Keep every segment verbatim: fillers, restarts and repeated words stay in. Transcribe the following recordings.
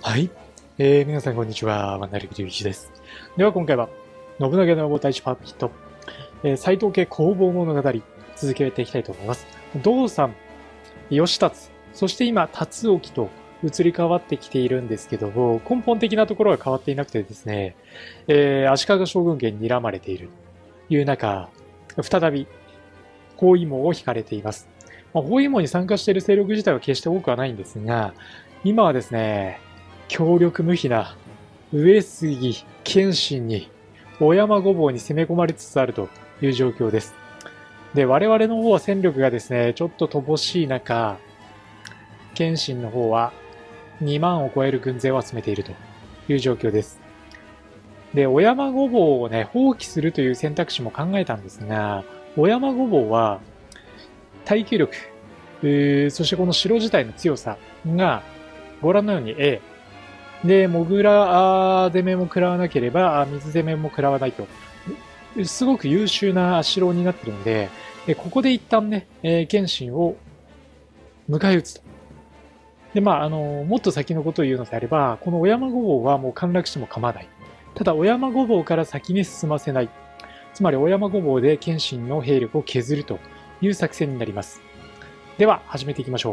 はい。えー、皆さんこんにちは。ワンダリクリュウイチです。では今回は、信長の野望第一パートヒット、えー、斎藤家攻防物語、続けていきたいと思います。道さん、義達、そして今、達興と移り変わってきているんですけども、根本的なところは変わっていなくてですね、えー、足利将軍家に睨まれているという中、再び、包囲網を引かれています。まあ、包囲網に参加している勢力自体は決して多くはないんですが、今はですね、強力無比な上杉謙信に小山御坊に攻め込まれつつあるという状況です。で、我々の方は戦力がですね、ちょっと乏しい中、謙信の方はにまんを超える軍勢を集めているという状況です。で、小山御坊をね、放棄するという選択肢も考えたんですが、小山御坊は耐久力、そしてこの城自体の強さがご覧のように A。で、モグラ攻めも食らわなければ、水攻めも食らわないと。すごく優秀な城になっているので、ここで一旦ね、謙信を迎え撃つと。で、まあ、あの、もっと先のことを言うのであれば、この小山御坊はもう陥落しても構わない。ただ、小山御坊から先に進ませない。つまり、小山御坊で謙信の兵力を削るという作戦になります。では、始めていきましょ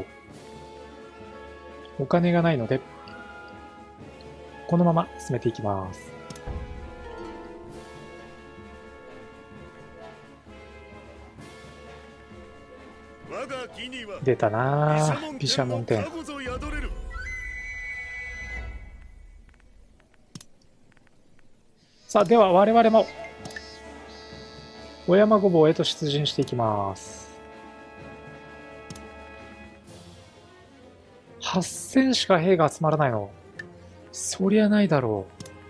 う。お金がないので、このまま進めていきます。出たなぁ、毘沙門天。さあ、では我々も小山御坊へと出陣していきます。はっせんしか兵が集まらないの。そりゃないだろ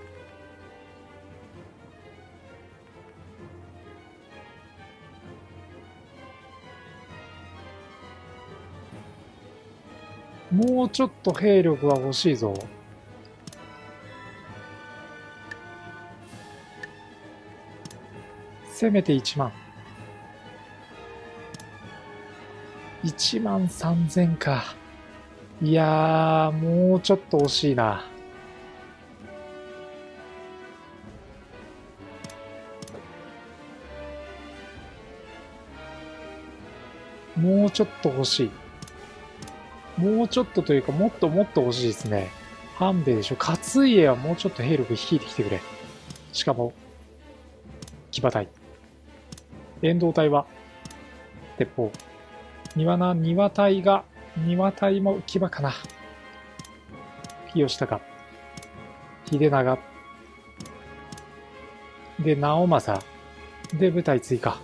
う。もうちょっと兵力は欲しいぞ。せめていちまん。いちまんさんぜんか。いやー、もうちょっと惜しいな。もうちょっと欲しい。もうちょっとというか、もっともっと欲しいですね。ハンデでしょ。勝家はもうちょっと兵力引いてきてくれ。しかも、騎馬隊。遠藤隊は、鉄砲。庭な、庭隊が、庭隊も騎馬かな。吉高。秀長。で、直政。で、部隊追加。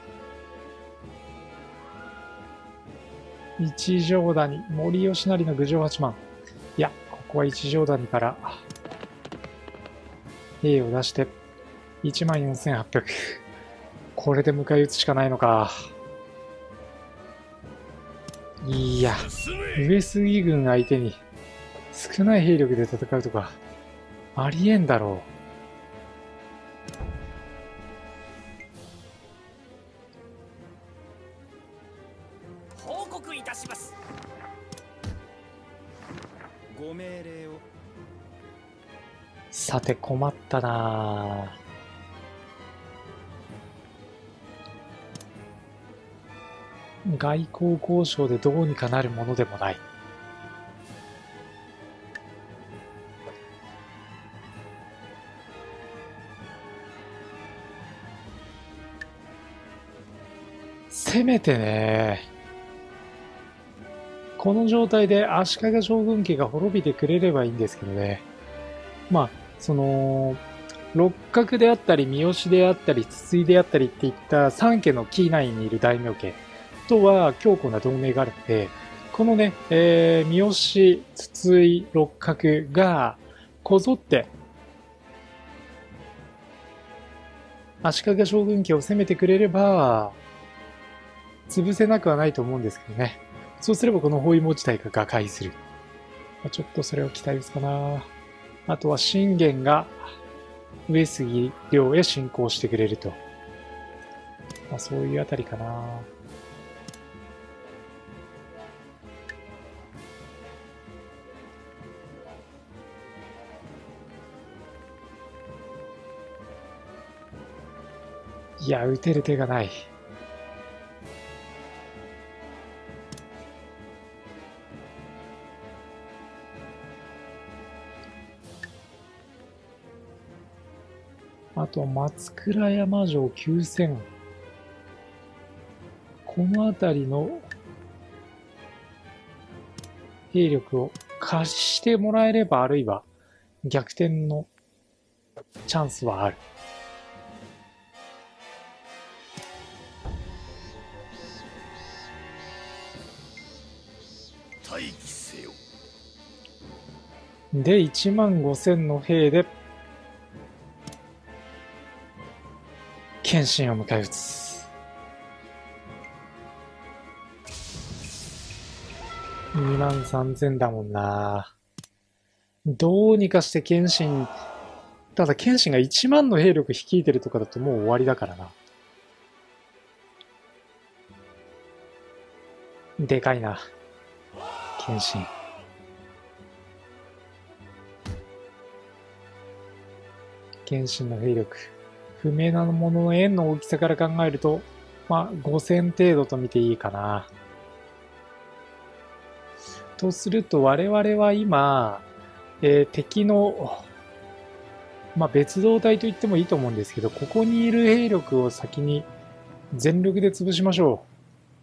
一条谷、森吉成の郡上八幡。いや、ここは一条谷から兵を出して、いちまんよんせんはっぴゃく。これで迎え撃つしかないのか。いや、上杉軍相手に少ない兵力で戦うとか、ありえんだろう。報告いたします。ご命令を。 さて困ったなぁ。外交交渉でどうにかなるものでもない。せめてね、この状態で足利将軍家が滅びてくれればいいんですけどね。まあ、その、六角であったり、三好であったり、筒井であったりっていった三家の紀伊内にいる大名家とは強固な同盟があるので、このね、えー、三好、筒井、六角がこぞって足利将軍家を攻めてくれれば、潰せなくはないと思うんですけどね。そうすればこの包囲網自体が瓦解する。ちょっとそれを期待打つかな。あとは信玄が上杉領へ侵攻してくれると。まあ、そういうあたりかな。 いや、打てる手がない。あと、松倉山城きゅうせん。この辺りの兵力を貸してもらえれば、あるいは逆転のチャンスはある。 待機せよ。 で、いちまんごせんの兵で、謙信を迎え撃つ。にまんさんぜんだもんな。どうにかして謙信、ただ謙信がいちまんの兵力率いてるとかだともう終わりだからな。でかいな。謙信。謙信の兵力。不明なものの円の大きさから考えると、まあごせん程度と見ていいかな。とすると我々は今、えー、敵の、まあ別動隊と言ってもいいと思うんですけど、ここにいる兵力を先に全力で潰しましょう。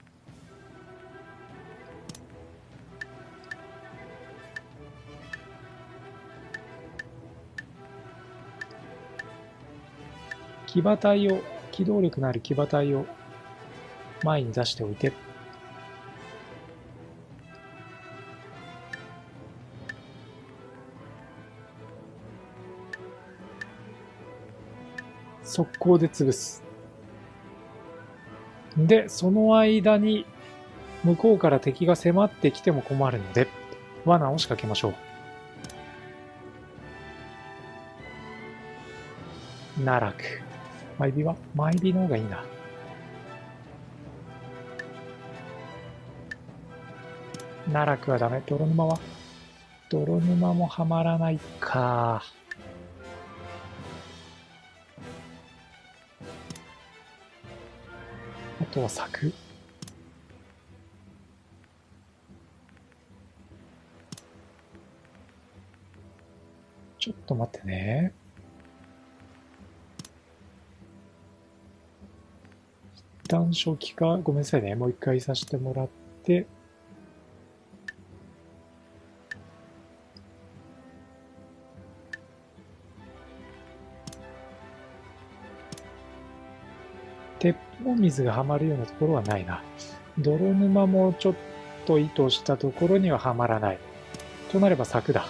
騎馬隊を、機動力のある騎馬隊を前に出しておいて、速攻で潰す。で、その間に向こうから敵が迫ってきても困るので、罠を仕掛けましょう。奈落。マイビはマイビの方がいいな。奈落はダメ。泥沼は泥沼もはまらないか。あとは柵。ちょっと待ってね。一旦初期化、ごめんなさいね。もう一回させてもらって。鉄砲水がはまるようなところはないな。泥沼もちょっと意図したところにははまらない。となれば柵だ。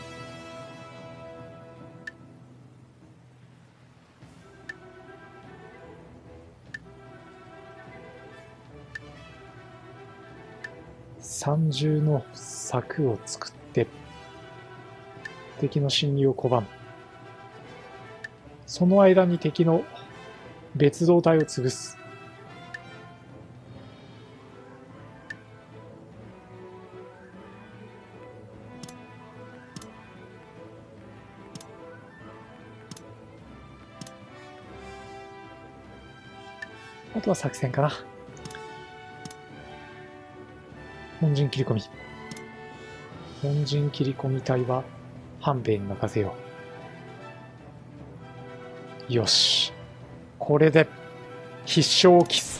三重の柵を作って敵の侵入を拒む。その間に敵の別動隊を潰す。あとは作戦かな。本陣切り込み。本陣切り込み隊は半兵衛に任せよう。よし。これで必勝を期す。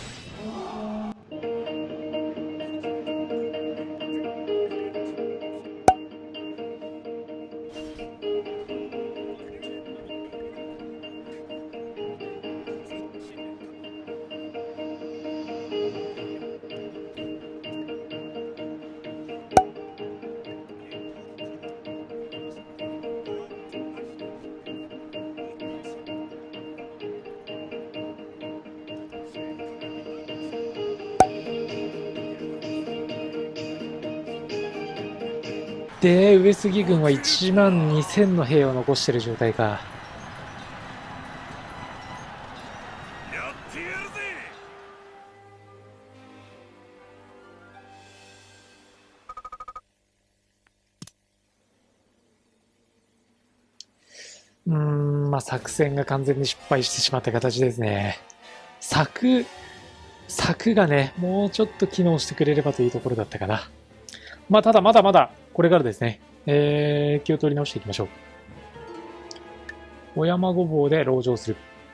で、上杉軍はいちまんにせんの兵を残している状態か。 やってやるぜ。 うーん、まあ作戦が完全に失敗してしまった形ですね。 柵、柵がね、もうちょっと機能してくれればというところだったかな。まあ、ただまだまだ、これからですね、えー、気を取り直していきましょう。小山ごぼうで籠城する。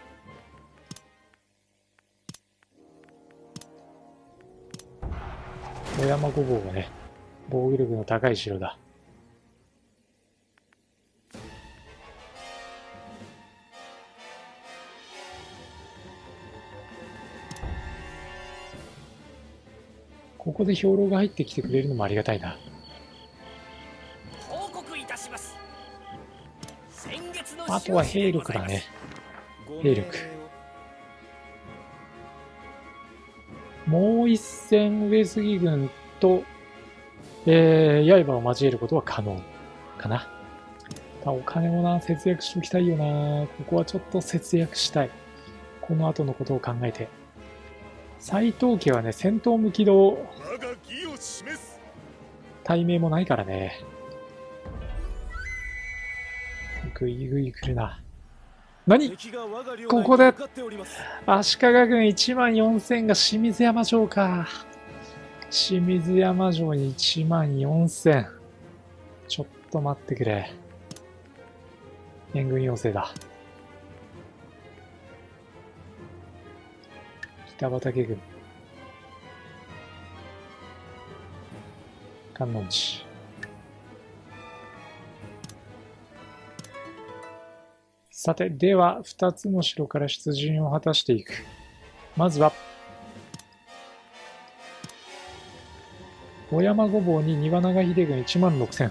小山ごぼうはね、防御力の高い城だ。ここで兵糧が入ってきてくれるのもありがたいな。 報告いたします。先月のあとは兵力だね。兵力。もう一戦上杉軍と、えー、刃を交えることは可能かな。お金もな、節約しておきたいよな。ここはちょっと節約したい。この後のことを考えて。斎藤家はね、戦闘無機動。対面もないからね。ぐいぐい来るな。何ここで足利軍いちまんよんせんが清水山城か。清水山城にいちまんよんせん。ちょっと待ってくれ。援軍要請だ。北畠軍。観音寺。さて、では、二つの城から出陣を果たしていく。まずは、小山ごぼうに庭長秀軍いちまんろくせん。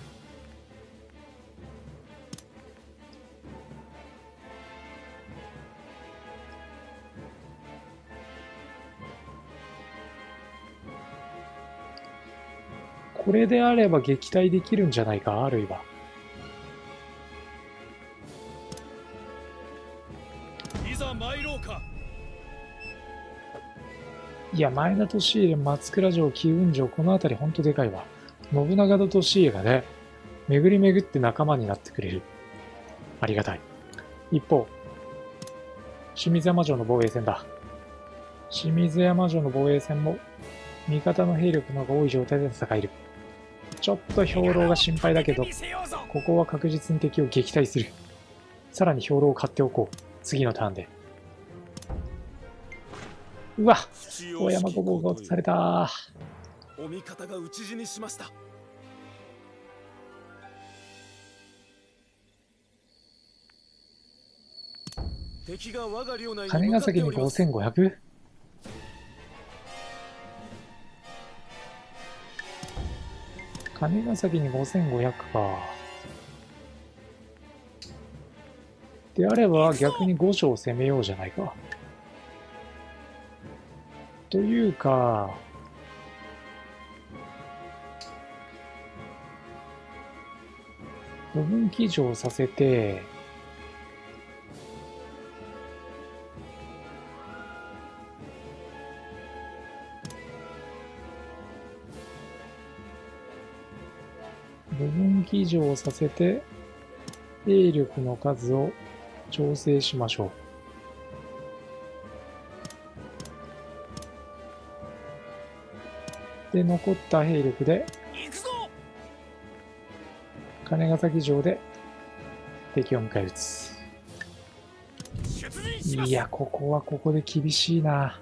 これであれば撃退できるんじゃないか、あるいは。いや、前田利家、松倉城、紀雲城、この辺りほんとでかいわ。信長と利家がね、巡り巡って仲間になってくれる。ありがたい。一方、清水山城の防衛戦だ。清水山城の防衛戦も、味方の兵力の方が多い状態で戦える。ちょっと兵糧が心配だけど、ここは確実に敵を撃退する。さらに兵糧を買っておこう。次のターンで。うわ、大山ごぼうが落とされた。 お味方が討ち死にしました。敵が我が領内に金ヶ崎にごせんごひゃく？金ヶ崎にごせんごひゃくか。であれば逆にご城攻めようじゃないか。というか、部分騎乗させて、部分騎乗させて、兵力の数を調整しましょう。で、残った兵力で、金ヶ崎城で敵を迎え撃つ。いや、ここはここで厳しいな。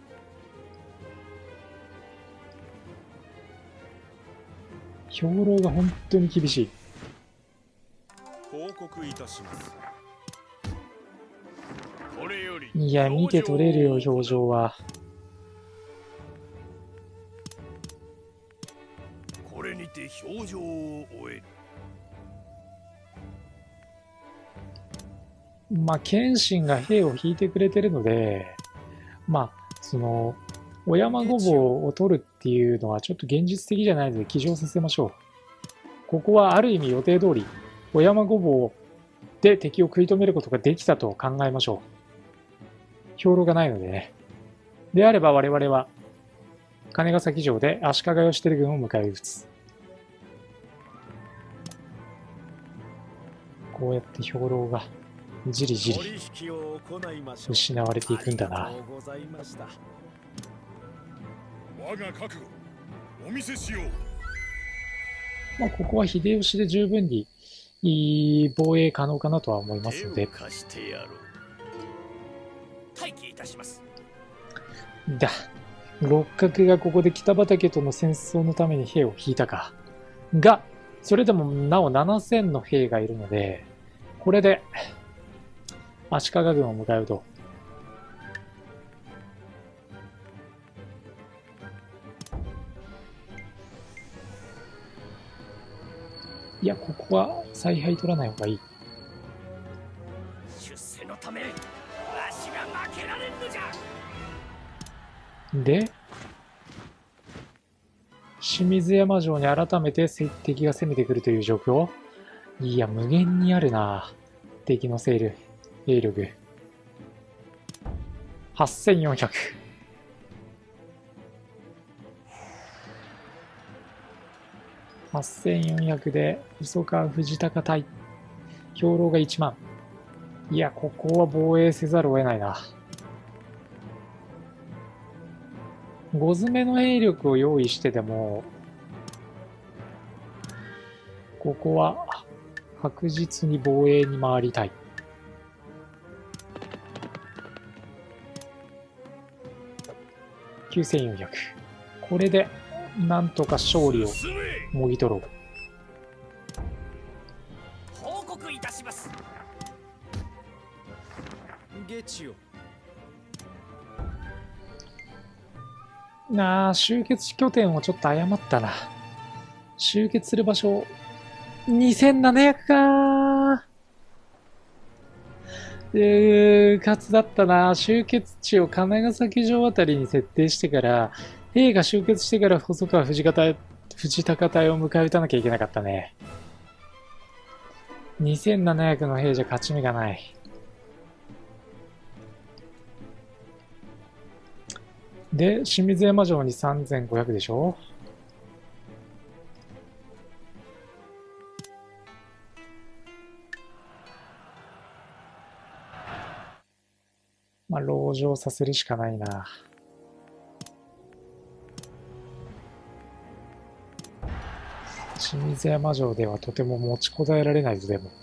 兵糧が本当に厳しい。 報告いたします。これよりいや、見て取れるよ、表情は。 これにて表情を終える。 まあ、謙信が兵を引いてくれてるので、まあ、その、お山ごぼうを取るっていうのはちょっと現実的じゃないので騎乗させましょう。ここはある意味予定通り、お山ごぼうで敵を食い止めることができたと考えましょう。兵糧がないのでね。であれば我々は、金ヶ崎城で足利義輝軍を迎え撃つ。こうやって兵糧がじりじり取引を行いましょう。 失われていくんだな。 ありがとうございました。 我が覚悟お見せしよう。 まあ、ここは秀吉で十分にいい防衛可能かなとは思いますので。 手を貸してやろう。 待機いたします。 だ。六角がここで北畠との戦争のために兵を引いたか。が、それでもなおななせんの兵がいるので、これで足利軍を迎えると。いや、ここは采配取らない方がいい。 出世のためわしが負けられんのじゃ。 で、清水山城に改めて敵が攻めてくるという状況。いや、無限にあるな。敵の勢力。兵力。はっせんよんひゃく。はっせんよんひゃくで、細川藤高隊。兵糧がいちまん。いや、ここは防衛せざるを得ないな。ご詰めの兵力を用意してでも、ここは確実に防衛に回りたい。きゅうせんよんひゃく。これで、なんとか勝利をもぎ取ろう。 報告いたします。 ゲチよ。 なあ、集結拠点をちょっと誤ったな。集結する場所、にせんななひゃくかー。うー、勝つだったな。集結地を金ヶ崎城あたりに設定してから、兵が集結してから細川藤方藤高隊を迎え撃たなきゃいけなかったね。にせんななひゃくの兵じゃ勝ち目がない。で、清水山城にさんぜんごひゃくでしょ。まあ、籠城させるしかないな。清水山城ではとても持ちこたえられないぞ、でも。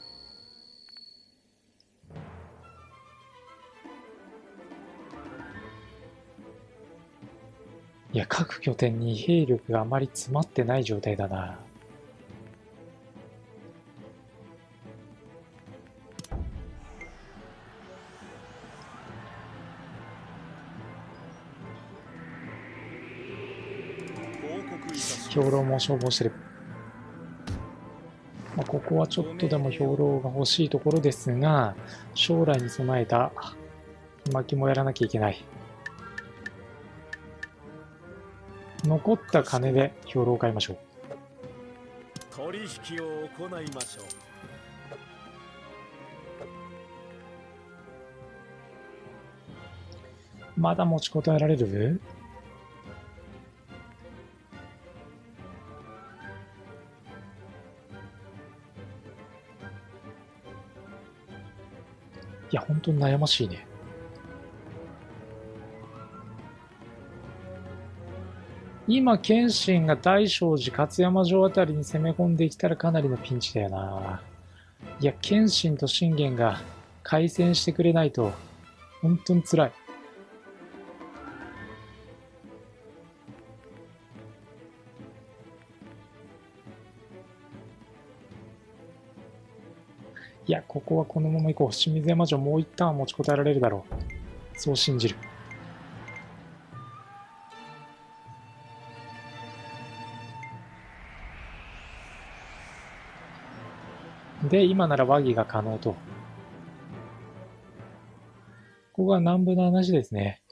いや、各拠点に兵力があまり詰まってない状態だな。兵糧も消耗してる。まあ、ここはちょっとでも兵糧が欲しいところですが、将来に備えた巻きもやらなきゃいけない。残った金で兵糧を買いましょう。 取引を行いましょう。まだ持ちこたえられる？いや、本当に悩ましいね。今、謙信が大聖寺、勝山城あたりに攻め込んできたらかなりのピンチだよな。いや、謙信と信玄が開戦してくれないと、本当に辛い。いや、ここはこのまま行こう。清水山城もう一旦は持ちこたえられるだろう。そう信じる。で、今なら和議が可能と。ここが南部の話ですね。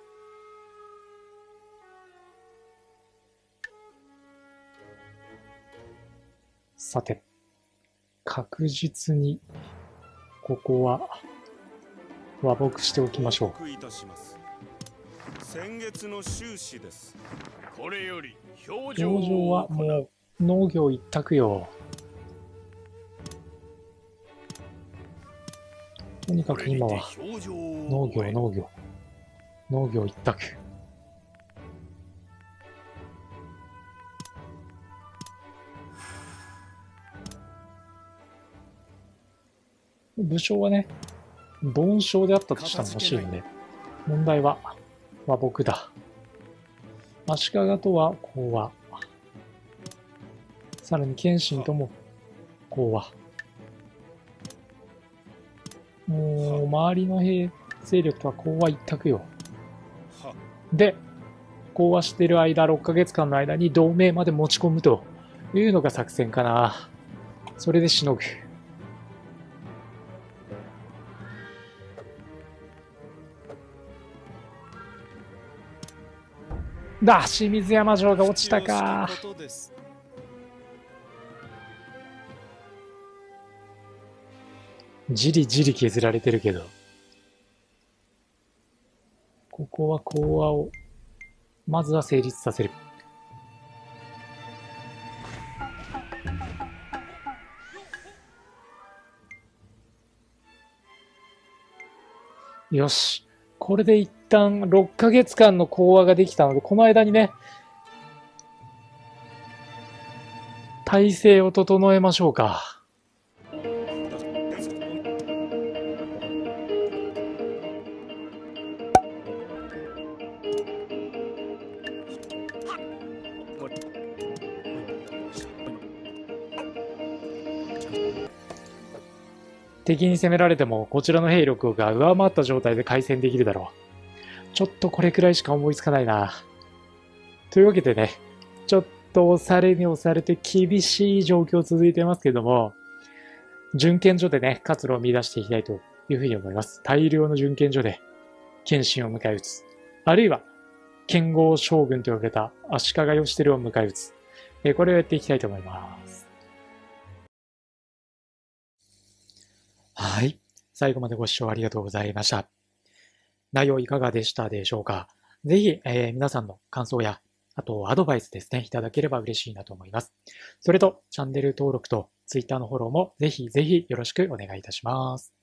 さて、確実に、ここは、和睦しておきましょう。 報告いたします。先月の収支です。これより表情表情はもう農業一択よ。 とにかく今は農業、農業。農業一択。武将はね、凡将であったとしたら欲しいんで、問題は和睦だ。足利とは講和。さらに謙信とも講和。もう、周りの兵勢力とは講和一択よ。で、講和してる間、ろっかげつかんの間に同盟まで持ち込むというのが作戦かな。それでしのぐ。だ、清水山城が落ちたか。じりじり削られてるけど。ここは講和を、まずは成立させる。よし。これで一旦ろっかげつかんの講和ができたので、この間にね、体制を整えましょうか。敵に攻められても、こちらの兵力が上回った状態で開戦できるだろう。ちょっとこれくらいしか思いつかないな。というわけでね、ちょっと押されに押されて厳しい状況続いてますけども、準検所でね、活路を見出していきたいというふうに思います。大量の準検所で、謙信を迎え撃つ。あるいは、剣豪将軍と呼ばれた足利義輝を迎え撃つ。えこれをやっていきたいと思います。はい。最後までご視聴ありがとうございました。内容いかがでしたでしょうか。ぜひ、えー、皆さんの感想や、あとアドバイスですね、いただければ嬉しいなと思います。それと、チャンネル登録と Twitter のフォローもぜひぜひよろしくお願いいたします。